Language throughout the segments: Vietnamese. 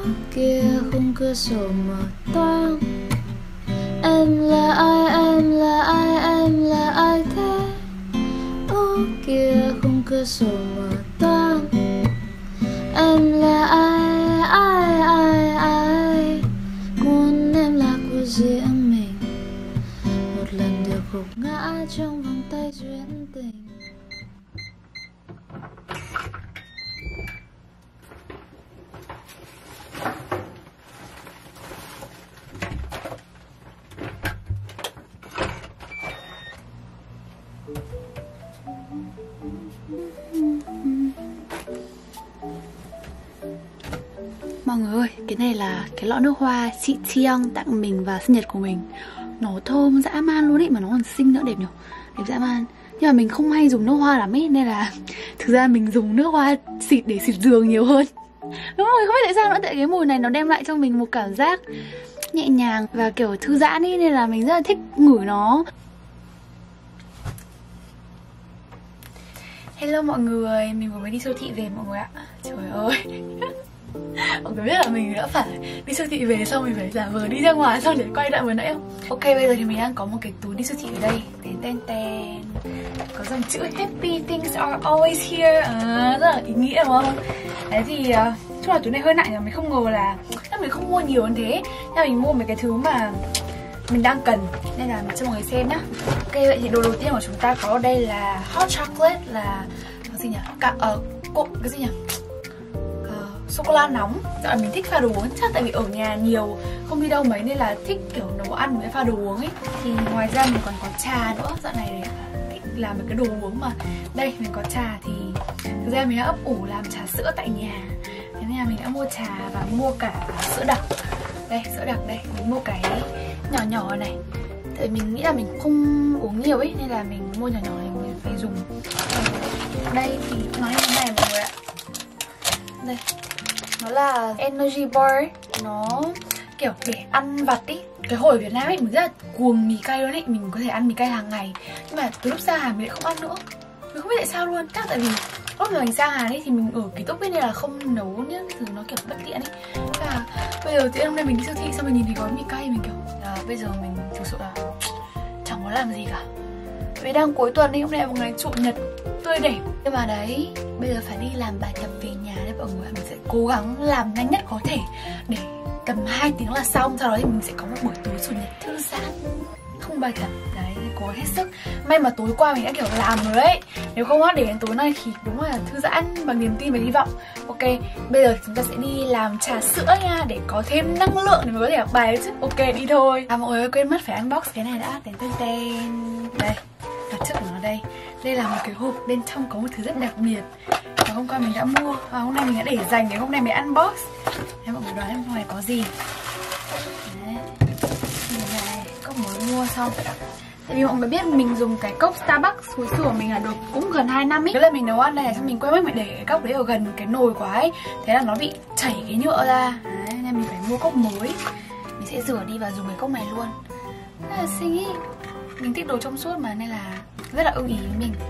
kia khung cửa sổ mở toang. Em là ai, em là ai, em là ai thế? Ô kia khung cửa sổ mở toang. Em là ai, ai, ai, ai? Muốn em là của riêng mình, một lần được gục ngã trong vòng tay duyên tình. Mọi người ơi, cái này là cái lọ nước hoa chị Thiang tặng mình vào sinh nhật của mình. Nó thơm dã man luôn ý, mà nó còn xinh nữa, đẹp nhỉ? Đẹp dã man. Nhưng mà mình không hay dùng nước hoa lắm ý, nên là thực ra mình dùng nước hoa xịt để xịt giường nhiều hơn. Đúng rồi, không biết tại sao nữa, tại cái mùi này nó đem lại cho mình một cảm giác nhẹ nhàng và kiểu thư giãn ý, nên là mình rất là thích ngửi nó. Hello mọi người, mình vừa mới đi siêu thị về mọi người ạ. Trời ơi. Mọi người biết là mình đã phải đi siêu thị về xong mình phải giả vờ đi ra ngoài xong để quay lại vừa nãy không? Ok, bây giờ thì mình đang có một cái túi đi siêu thị ở đây. Tên có dòng chữ Happy things are always here. Rất là ý nghĩa đúng không? Đấy thì chung là túi này hơi nặng nhưng mình không ngờ là mình không mua nhiều như thế. Nhưng mình mua mấy cái thứ mà mình đang cần nên là mình cho mọi người xem nhá. Ok, vậy thì đồ đầu tiên của chúng ta có đây là hot chocolate, là cái gì nhỉ? Cái gì nhỉ? Sô cô la nóng. Dạo này mình thích pha đồ uống, chắc tại vì ở nhà nhiều không đi đâu mấy nên là thích kiểu nấu ăn với pha đồ uống ấy. Thì ngoài ra mình còn có trà nữa. Dạo này thích làm một cái đồ uống mà. Đây mình có trà thì thực ra mình đã ấp ủ làm trà sữa tại nhà. Thế nên là mình đã mua trà và mua cả sữa đặc. Đây sữa đặc đây, mình mua cái nhỏ nhỏ này. Tại vì mình nghĩ là mình không uống nhiều ấy nên là mình mua nhỏ nhỏ này mình phải dùng. Đây thì nó như thế này mọi người ạ. Đây, nó là energy bar ấy. Nó kiểu để ăn vặt ý. Cái hồi ở Việt Nam ấy mình rất là cuồng mì cay luôn ấy. Mình có thể ăn mì cay hàng ngày. Nhưng mà từ lúc sang Hàn mình lại không ăn nữa. Mình không biết tại sao luôn. Chắc tại vì lúc mà mình sang Hàn ấy thì mình ở ký túc ấy nên là không nấu những thứ nó kiểu bất tiện ấy. Và bây giờ tự hôm nay mình đi siêu thị xong mình nhìn thấy gói mì cay mình kiểu bây giờ mình thực sự là chẳng có làm gì cả. Vì đang cuối tuần ấy, hôm nay là một ngày chủ nhật tươi đẹp. Nhưng mà đấy, bây giờ phải đi làm bài tập về nhà đấy mọi người. Mình sẽ cố gắng làm nhanh nhất có thể để tầm 2 tiếng là xong. Sau đó thì mình sẽ có một buổi tối chủ nhật thư giãn, không bài tập. Đấy, cố gắng hết sức. May mà tối qua mình đã kiểu làm rồi đấy. Nếu không á, để đến tối nay thì đúng là thư giãn bằng niềm tin và hy vọng. Ok, bây giờ chúng ta sẽ đi làm trà sữa nha, để có thêm năng lượng để mình có thể học bài chứ. Ok, đi thôi. Mọi người ơi, quên mất phải unbox cái này đã. Đây, đặt trước của nó đây. Đây là một cái hộp, bên trong có một thứ rất đặc biệt và hôm qua mình đã mua và hôm nay mình đã để dành để hôm nay mới unbox. Thế mọi người đoán em ngoài có gì? Đấy, này, cốc mới mua xong. Tại vì mọi người biết mình dùng cái cốc Starbucks hồi xưa của mình là được cũng gần 2 năm ấy. Cái lần mình nấu ăn này xong mình quên mất mình để cái cốc đấy ở gần cái nồi quá ấy. Thế là nó bị chảy cái nhựa ra. Đấy, nên mình phải mua cốc mới. Mình sẽ rửa đi và dùng cái cốc này luôn. Rất là xinh ý. Mình thích đồ trong suốt mà nên là rất là ưng ý với mình.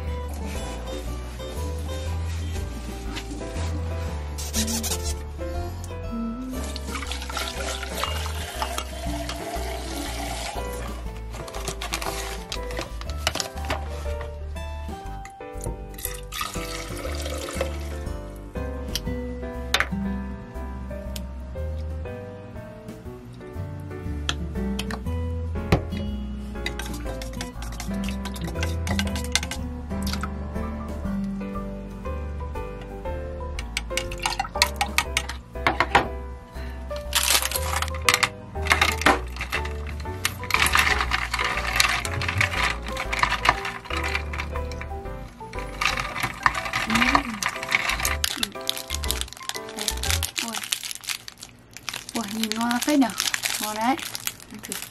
Nhìn ngon phết nhỉ, ngon đấy. Ăn thử.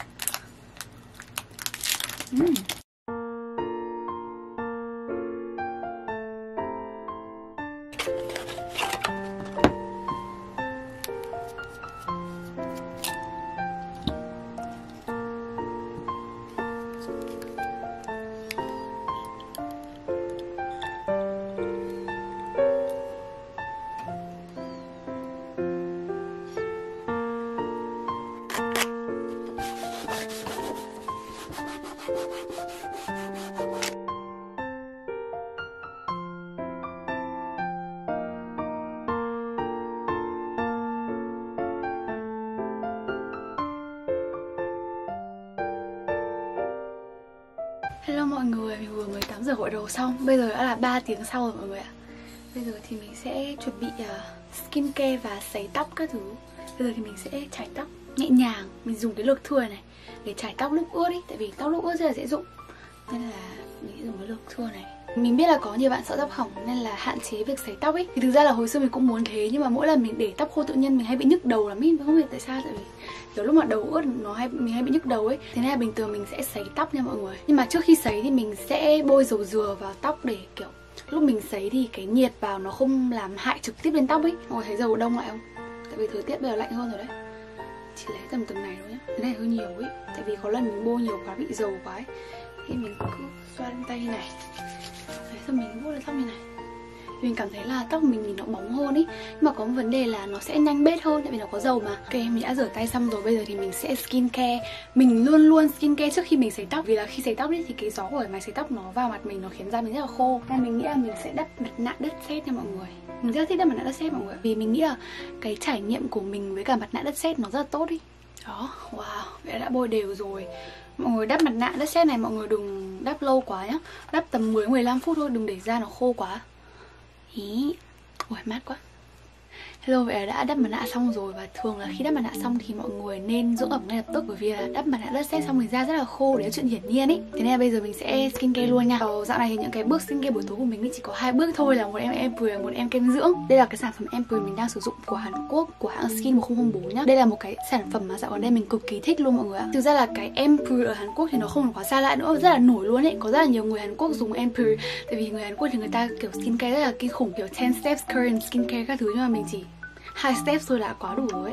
mọi người, mình vừa mới tắm rửa gội đầu xong. Bây giờ đã là 3 tiếng sau rồi mọi người ạ. Bây giờ thì mình sẽ chuẩn bị skincare và sấy tóc các thứ. Bây giờ thì mình sẽ chải tóc nhẹ nhàng. Mình dùng cái lược thưa này để chải tóc lúc ướt ý. Tại vì tóc lúc ướt rất là dễ rụng, nên là mình sẽ dùng cái lược thưa này. Mình biết là có nhiều bạn sợ tóc hỏng nên là hạn chế việc sấy tóc ấy. Thì thực ra là hồi xưa mình cũng muốn thế, nhưng mà mỗi lần mình để tóc khô tự nhiên mình hay bị nhức đầu lắm ý. Không biết tại sao, tại vì kiểu lúc mà đầu ướt mình hay bị nhức đầu ấy. Thế nên là bình thường mình sẽ sấy tóc nha mọi người. Nhưng mà trước khi sấy thì mình sẽ bôi dầu dừa vào tóc để kiểu lúc mình sấy thì cái nhiệt vào nó không làm hại trực tiếp lên tóc ấy. Mọi người thấy dầu đông lại không? Tại vì thời tiết bây giờ lạnh hơn rồi đấy. Chỉ lấy tầm từng này thôi nhá. Cái này hơi nhiều ấy. Tại vì có lần mình bôi nhiều quá, bị dầu quá ấy. Thì mình cứ xoa lên tay này. Đấy, xong mình vuốt lên tóc như này. Mình cảm thấy là tóc mình nhìn nó bóng hơn ý. Nhưng mà có một vấn đề là nó sẽ nhanh bết hơn, tại vì nó có dầu mà. Ok, mình đã rửa tay xong rồi. Bây giờ thì mình sẽ skincare. Mình luôn luôn skincare trước khi mình sấy tóc. Vì là khi sấy tóc ấy, thì cái gió của máy sấy tóc nó vào mặt mình, nó khiến da mình rất là khô. Nên mình nghĩ là mình sẽ đắp mặt nạ đất sét nha mọi người. Mình rất thích đắp mặt nạ đất sét mọi người. Vì mình nghĩ là cái trải nghiệm của mình với cả mặt nạ đất sét nó rất là tốt ý. Đó, wow, vậy đã bôi đều rồi. Mọi người đắp mặt nạ đất sét này mọi người đừng đắp lâu quá nhá. Đắp tầm 10-15 phút thôi, đừng để da nó khô quá. Ý, ui mát quá. Hello, vậy là đã đắp mặt nạ xong rồi. Và thường là khi đắp mặt nạ xong thì mọi người nên dưỡng ẩm ngay lập tức. Bởi vì là đắp mặt nạ đất sét xong thì da rất là khô, đấy là chuyện hiển nhiên ý. Thế nên là bây giờ mình sẽ skincare luôn nha. Dạo này thì những cái bước skincare buổi tối của mình chỉ có 2 bước thôi, là một em ampoule và một em kem dưỡng. Đây là cái sản phẩm ampoule mình đang sử dụng của Hàn Quốc, của hãng Skin 1004 nhá. Đây là một cái sản phẩm mà dạo gần đây mình cực kỳ thích luôn mọi người ạ. Thực ra là cái ampoule ở Hàn Quốc thì nó không quá xa lạ nữa, rất là nổi luôn ấy. Có rất là nhiều người Hàn Quốc dùng ampoule. Tại vì người Hàn Quốc thì người ta kiểu skincare rất là kinh khủng, kiểu 10 steps Korean skincare các thứ, nhưng mà mình chỉ 2 steps thôi là quá đủ rồi ấy.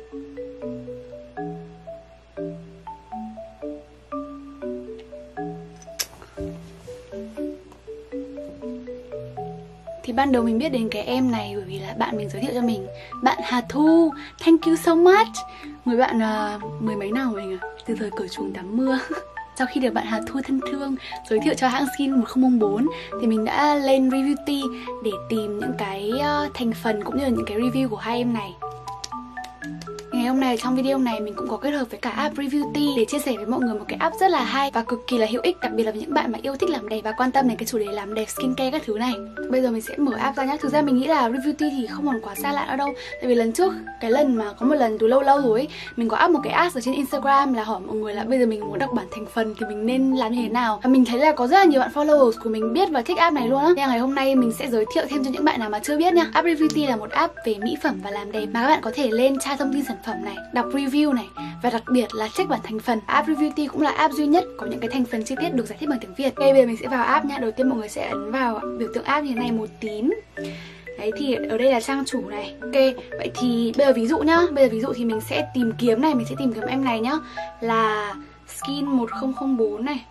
Thì ban đầu mình biết đến cái em này bởi vì là bạn mình giới thiệu cho mình. Bạn Hà Thu, thank you so much. Người bạn mười mấy nào của mình từ thời cởi chuồng tắm mưa. Sau khi được bạn Hà Thu thân thương giới thiệu cho hãng Skin 1004 thì mình đã lên Reviewty để tìm những cái thành phần cũng như là những cái review của hai em này. Ngày hôm nay trong video này mình cũng có kết hợp với cả app Reviewty để chia sẻ với mọi người một cái app rất là hay và cực kỳ là hữu ích, đặc biệt là với những bạn mà yêu thích làm đẹp và quan tâm đến cái chủ đề làm đẹp skincare các thứ này. Bây giờ mình sẽ mở app ra nhá. Thực ra mình nghĩ là Reviewty thì không còn quá xa lạ nữa đâu. Tại vì lần trước, cái lần mà có một lần từ lâu rồi ấy, mình có up một cái ad ở trên Instagram là hỏi mọi người là bây giờ mình muốn đọc bản thành phần thì mình nên làm như thế nào. Và mình thấy là có rất là nhiều bạn followers của mình biết và thích app này luôn á. Nên ngày hôm nay mình sẽ giới thiệu thêm cho những bạn nào mà chưa biết nha. App Reviewty là một app về mỹ phẩm và làm đẹp mà các bạn có thể lên tra thông tin sản phẩm này, đọc review này và đặc biệt là check bản thành phần. App Reviewty cũng là app duy nhất có những cái thành phần chi tiết được giải thích bằng tiếng Việt. Ok, bây giờ mình sẽ vào app nha. Đầu tiên mọi người sẽ ấn vào biểu tượng app như thế này một tím. Đấy thì ở đây là trang chủ này. Ok, vậy thì bây giờ ví dụ nhá. Bây giờ ví dụ thì mình sẽ tìm kiếm này, mình sẽ tìm kiếm em này nhá, là Skin 1004 này,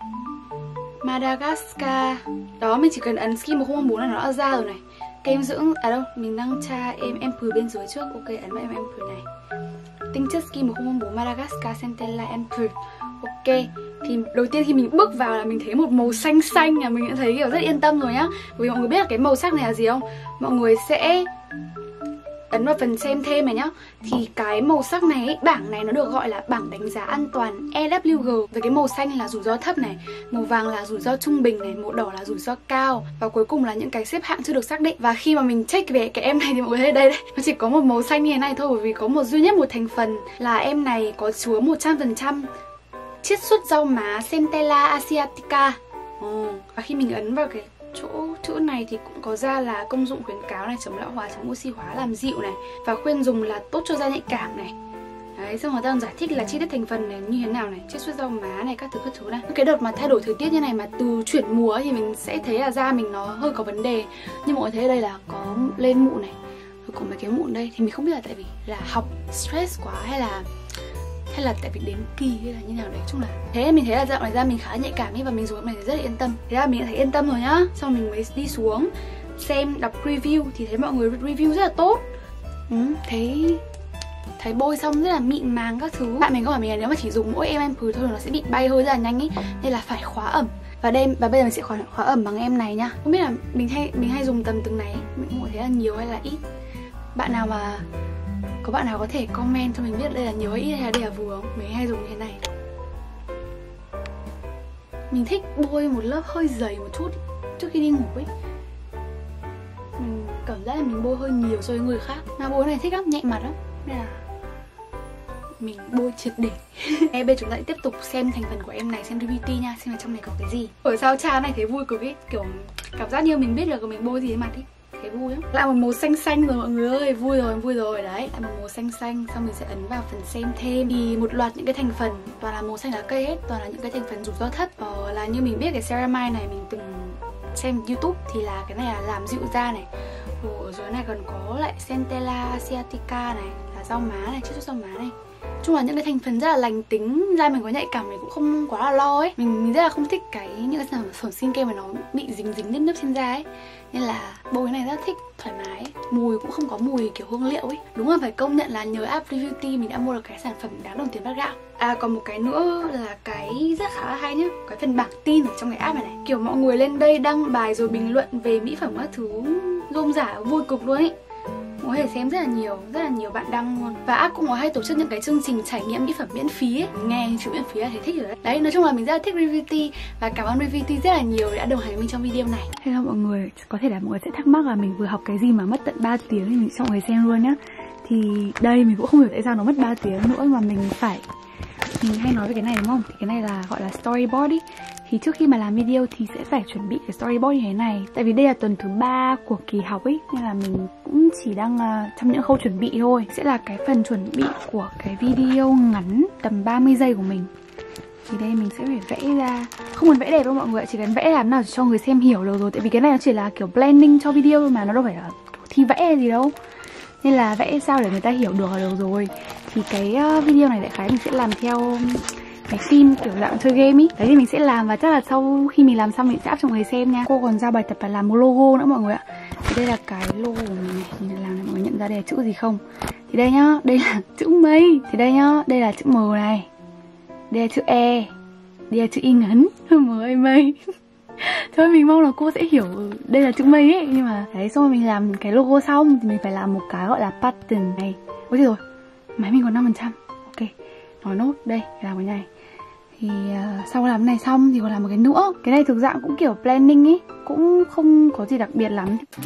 Madagascar. Đó, mình chỉ cần ấn Skin 1004 là nó đã ra rồi này. Kem dưỡng, à đâu, mình đang tra em ampoule bên dưới trước. Ok, ấn vào em ampoule này. Tinh chất Skin 1004 Madagascar Centella Ampoule. Ok, thì đầu tiên khi mình bước vào là mình thấy một màu xanh xanh là mình đã thấy kiểu rất yên tâm rồi nhá. Bởi vì mọi người biết là cái màu sắc này là gì không? Mọi người sẽ ấn vào phần xem thêm này nhá. Thì cái màu sắc này ấy, bảng này nó được gọi là bảng đánh giá an toàn EWG. Và cái màu xanh là rủi ro thấp này, màu vàng là rủi ro trung bình này, màu đỏ là rủi ro cao, và cuối cùng là những cái xếp hạng chưa được xác định. Và khi mà mình check về cái em này thì mọi người thấy đây, nó chỉ có một màu xanh như thế này thôi. Bởi vì có duy nhất một thành phần là em này có chứa 100% chiết xuất rau má Centella asiatica. Và khi mình ấn vào cái chỗ chữ này thì cũng có ra là công dụng khuyến cáo này, chống lão hóa, chống oxy hóa, làm dịu này, và khuyên dùng là tốt cho da nhạy cảm này. Đấy, xong rồi ta còn giải thích là chi tiết thành phần này như thế nào này, chiết xuất rau má này, các thứ này. Cái đợt mà thay đổi thời tiết như này mà từ chuyển mùa thì mình sẽ thấy là da mình nó hơi có vấn đề. Nhưng mọi người thấy ở đây là có lên mụn này, rồi có mấy cái mụn đây thì mình không biết là tại vì là học stress quá hay là tại vì đến kỳ hay là như nào đấy, chung là thế. Mình thấy là dạo này da mình khá nhạy cảm ấy, và mình dùng cái này rất là yên tâm. Thế là mình đã thấy yên tâm rồi nhá. Xong mình mới đi xuống xem đọc review thì thấy mọi người review rất là tốt. Thấy bôi xong rất là mịn màng các thứ. Bạn mình có hỏi mình là nếu mà chỉ dùng mỗi em ampoule thôi nó sẽ bị bay hơi rất là nhanh ấy, nên là phải khóa ẩm. Và bây giờ mình sẽ khóa ẩm bằng em này nhá. Không biết là mình hay dùng tầm từng này, mình không thấy là nhiều hay là ít. Có bạn nào có thể comment cho mình biết đây là nhiều hay ít hay là đây là vừa không? Mình hay dùng như thế này. Mình thích bôi một lớp hơi dày một chút trước khi đi ngủ ấy. Mình cảm giác là mình bôi hơi nhiều so với người khác. Mà bôi này thích lắm, nhạy mặt lắm. Nên là mình bôi triệt để. Bây giờ chúng ta sẽ tiếp tục xem thành phần của em này, xem review nha, xem là trong này có cái gì. Ở sao cha này thấy vui cực ấy, kiểu cảm giác như mình biết được mình bôi gì trên mặt ấy. Thấy vui lắm. Lại một màu xanh xanh rồi mọi người ơi, vui rồi đấy. Lại một màu xanh xanh, xong mình sẽ ấn vào phần xem thêm. Thì một loạt những cái thành phần toàn là màu xanh lá cây hết, toàn là những cái thành phần rủi ro thấp. Là như mình biết cái ceramide này mình từng xem YouTube thì là cái này là làm dịu da này. Ở dưới này còn có lại Centella asiatica này, là rau má này, chiết xuất rau má này. Nói chung là những cái thành phần rất là lành tính, da mình có nhạy cảm mình cũng không quá là lo ấy. Mình rất là không thích những cái sản phẩm skincare mà nó bị dính nếp trên da ấy. Nên là bôi cái này rất thích, thoải mái. Mùi cũng không có mùi kiểu hương liệu ấy. Đúng là phải công nhận là nhờ app Reviewty mình đã mua được cái sản phẩm đáng đồng tiền bát gạo. Còn một cái nữa là cái rất khá là hay nhá, cái phần bảng tin ở trong cái app này này. Kiểu mọi người lên đây đăng bài rồi bình luận về mỹ phẩm các thứ rôm rả vui cực luôn ấy. Có thể xem rất là nhiều bạn đăng luôn. Và app cũng có hay tổ chức những cái chương trình trải nghiệm mỹ phẩm miễn phí ấy. Nghe chữ miễn phí là thấy thích rồi đấy. Đấy, nói chung là mình rất là thích Reviewty. Và cảm ơn Reviewty rất là nhiều đã đồng hành với mình trong video này. Hello mọi người, có thể là mọi người sẽ thắc mắc là mình vừa học cái gì mà mất tận 3 tiếng thì mình cho mọi người xem luôn nhá. Thì đây mình cũng không hiểu tại sao nó mất 3 tiếng nữa mà mình hay nói về cái này đúng không? Thì cái này là gọi là storyboard ý. Thì trước khi mà làm video thì sẽ phải chuẩn bị cái storyboard như thế này. Tại vì đây là tuần thứ 3 của kỳ học ấy, nên là mình cũng chỉ đang trong những khâu chuẩn bị thôi. Sẽ là cái phần chuẩn bị của cái video ngắn tầm 30 giây của mình. Thì đây mình sẽ phải vẽ ra. Không cần vẽ đẹp đâu mọi người, chỉ cần vẽ làm nào cho người xem hiểu được rồi. Tại vì cái này nó chỉ là kiểu blending cho video thôi mà, nó đâu phải là thi vẽ gì đâu. Nên là vẽ sao để người ta hiểu được là được rồi. Thì cái video này đại khái mình sẽ làm theo cái phim kiểu dạng chơi game ý. Đấy thì mình sẽ làm và chắc là sau khi mình làm xong mình sẽ áp cho mọi người xem nha. Cô còn giao bài tập là làm một logo nữa mọi người ạ. Thì đây là cái logo của mình này. Nhìn làm này mọi người nhận ra đây là chữ gì không? Thì đây nhá, đây là chữ mây. Thì đây nhá, đây là chữ M này. Đây là chữ E. Đây là chữ Y ngắn. M mây. Thôi mình mong là cô sẽ hiểu đây là chữ mây ấy. Nhưng mà đấy, xong rồi mình làm cái logo xong thì mình phải làm một cái gọi là pattern này. Ôi trời rồi, máy mình còn 5%. Ok, nói nốt, đây, làm cái này. Thì sau làm cái này xong thì còn làm một cái nữa. Cái này thực dạng cũng kiểu planning ấy, cũng không có gì đặc biệt lắm.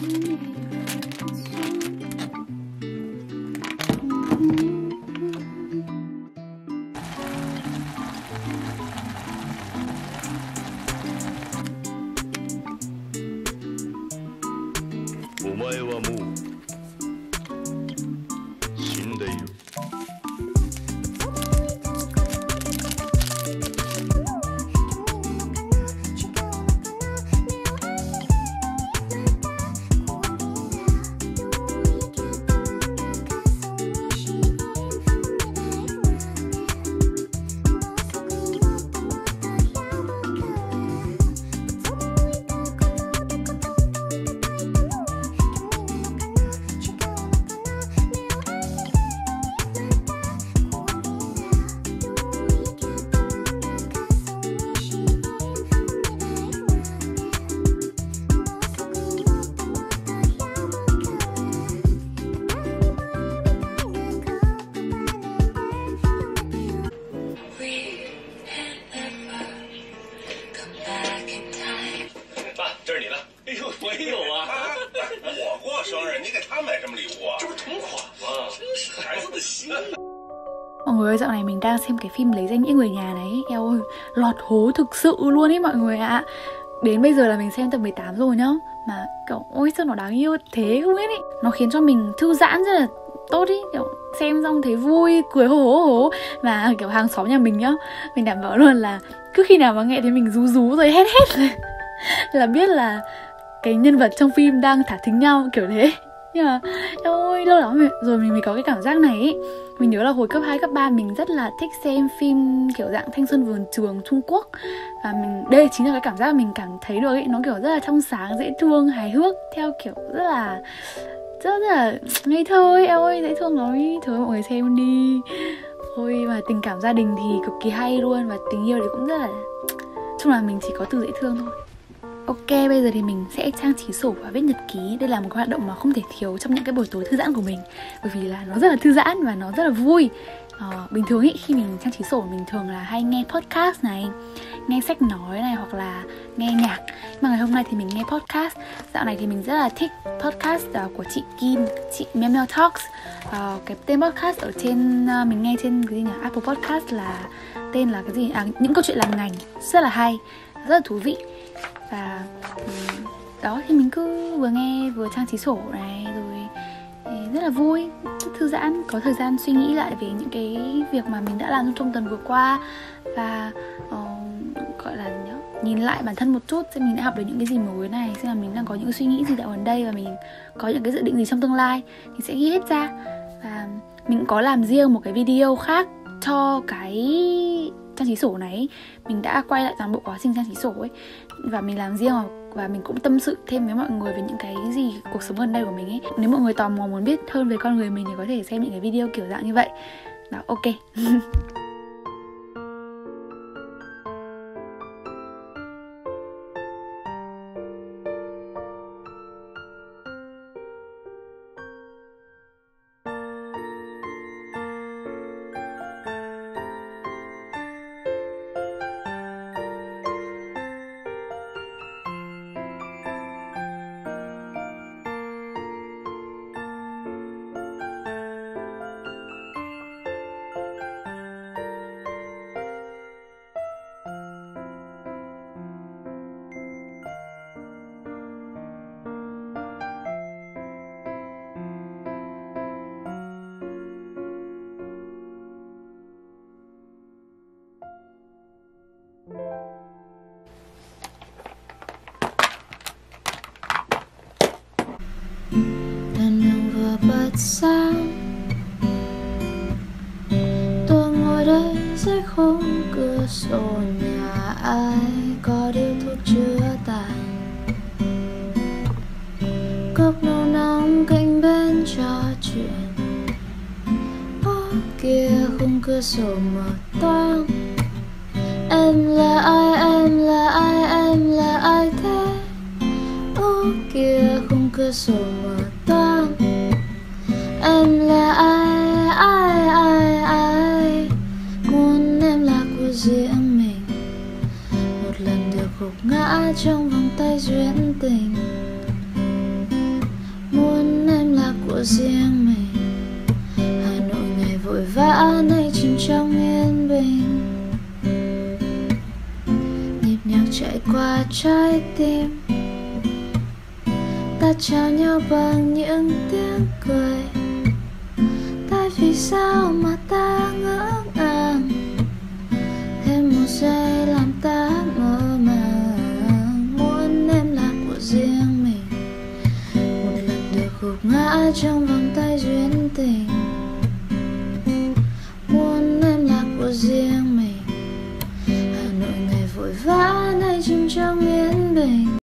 Mọi người ơi, dạo này mình đang xem cái phim Lấy Danh Nghĩa Người Nhà này. Eo ơi, lọt hố thực sự luôn ấy mọi người ạ. Đến bây giờ là mình xem tập 18 rồi nhá. Mà kiểu, ôi sao nó đáng yêu thế không biết ý. Nó khiến cho mình thư giãn rất là tốt ý. Kiểu xem xong thấy vui, cười hố. Mà kiểu hàng xóm nhà mình nhá, mình đảm bảo luôn là cứ khi nào mà nghe thấy mình rú rồi hét là biết là cái nhân vật trong phim đang thả thính nhau kiểu thế. Nhưng mà ôi lâu lắm rồi mình mới có cái cảm giác này ý. Mình nhớ là hồi cấp 2, cấp 3 mình rất là thích xem phim kiểu dạng thanh xuân vườn trường Trung Quốc. Và đây chính là cái cảm giác mình cảm thấy được ấy. Nó kiểu rất là trong sáng, dễ thương, hài hước. Theo kiểu rất là ngây thơ ấy. Eo ơi, dễ thương lắm ý. Thôi mọi người xem đi. Ôi mà tình cảm gia đình thì cực kỳ hay luôn. Và tình yêu thì cũng rất là... chung là mình chỉ có từ dễ thương thôi. Ok, bây giờ thì mình sẽ trang trí sổ và viết nhật ký. Đây là một cái hoạt động mà không thể thiếu trong những cái buổi tối thư giãn của mình. Bởi vì là nó rất là thư giãn và nó rất là vui. Bình thường ý, khi mình trang trí sổ mình thường là hay nghe podcast này. nghe sách nói này hoặc là nghe nhạc. Mà ngày hôm nay thì mình nghe podcast. Dạo này thì mình rất là thích podcast của chị Kim, chị Meow Meow Talks. Cái tên podcast ở trên mình nghe trên cái gì nhỉ? Apple Podcast là tên là cái gì? Những câu chuyện làm ngành, rất là hay, rất là thú vị. Và đó thì mình cứ vừa nghe vừa trang trí sổ này, rồi rất là vui, rất thư giãn, có thời gian suy nghĩ lại về những cái việc mà mình đã làm trong tuần vừa qua. Và gọi là nhìn lại bản thân một chút, xem mình đã học được những cái gì mới này, xem là mình đang có những suy nghĩ gì dạo gần đây, và mình có những cái dự định gì trong tương lai thì sẽ ghi hết ra. Và mình có làm riêng một cái video khác cho cái trang trí sổ này. Mình đã quay lại toàn bộ quá trình trang trí sổ ấy, và mình làm riêng, và mình cũng tâm sự thêm với mọi người về những cái gì cuộc sống gần đây của mình ấy. Nếu mọi người tò mò muốn biết hơn về con người mình thì có thể xem những cái video kiểu dạng như vậy. Đó, ok. Đèn đường vừa bật sáng, tôi ngồi đây dưới khung cửa sổ nhà ai, có điếu thuốc chưa tàn, cốc nấu nóng cạnh bên trò chuyện. Ô kia khung cửa sổ mở toang, em là ai, em là ai, em là ai thế? Ô kia khung cửa sổ mở toang, em là ai, ai, ai, ai? Muốn em là của riêng mình, một lần được gục ngã trong vòng tay duyên tình. Muốn em là của riêng mình, Hà Nội ngày vội vã nay chìm trong yên bình. Nhịp nhàng chạy qua trái tim, ta chào nhau bằng những tiếng cười. Tại vì sao mà ta ngỡ ngàng, thêm một giây làm ta mơ màng. Muốn em là của riêng mình, một lần được gục ngã trong vòng tay duyên